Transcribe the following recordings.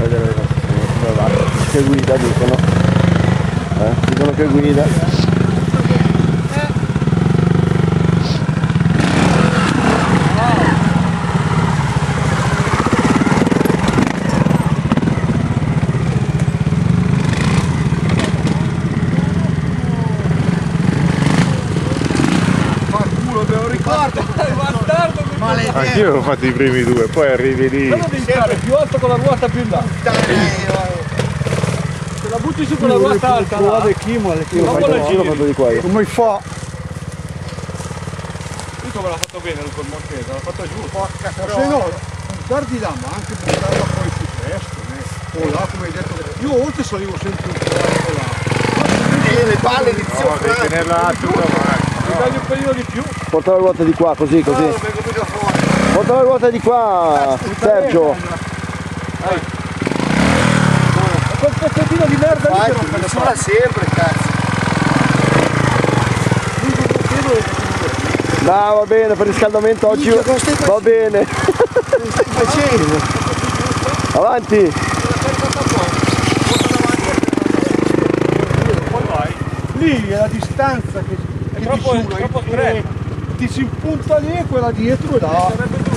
vedere come va. Che guida dicono. Dicono che guida. Anch'io ho fatto i primi due, poi arrivi lì. Quello devi fare più alto con la ruota più in là. Se la butti su con la ruota alta là. Io lo fatto di qua io. Come fa? Tu come l'ha fatto bene col Marchese, l'ha fatto giù. Porca però. Se no, guardi là, ma anche buttarla poi su questo, o là come hai detto. Io oltre salivo sempre un po' là. E le palle di zio Devi tenerla tutta avanti. Mi dai un pelino di più. Porta la ruota di qua, così. Porta la ruota di qua, Sergio. Quel pezzettino di merda lì che non me ne funziona sempre, cazzo. No, va bene, per riscaldamento oggi va bene. Avanti. Lì è la distanza che è troppo stretto. Ti si impunta lì e quella dietro là.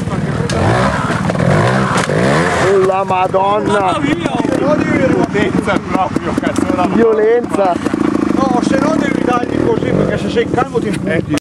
La Madonna! Violenza proprio, cazzo. Violenza! No, se no devi dargli così perché se sei calmo ti impunti.